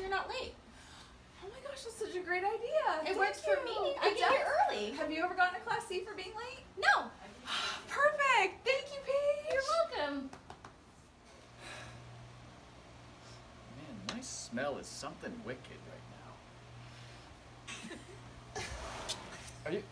you're not late. Oh my gosh, that's such a great idea. It works for me. I get here early. Have you ever gotten a Class C for being late? No. Perfect. Thank you, Paige. You're welcome. Man, my smell is something wicked right now. Are you?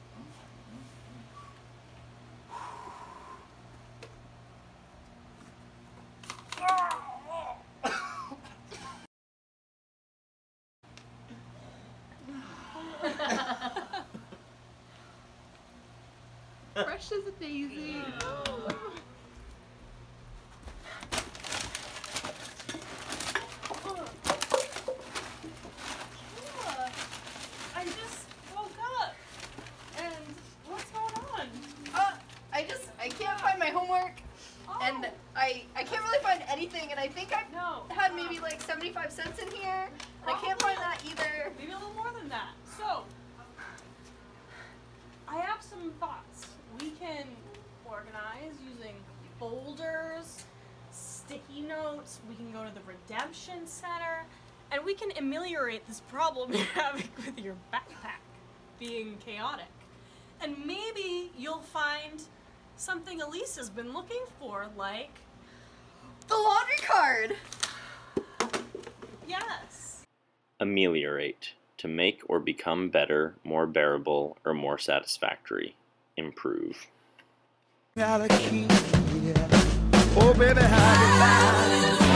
Fresh as a daisy. I just woke up. And what's going on? I can't find my homework. Oh. And I can't really find anything, and I think I No. had maybe like 75 cents in here, and I can't find that either. Maybe a little more than that. So, I have some thoughts. We can organize using folders, sticky notes, we can go to the redemption center, and we can ameliorate this problem you're having with your backpack being chaotic. And maybe you'll find something Elise has been looking for, like The laundry card! yes. Ameliorate. To make or become better, more bearable, or more satisfactory. Improve. Oh, baby, how you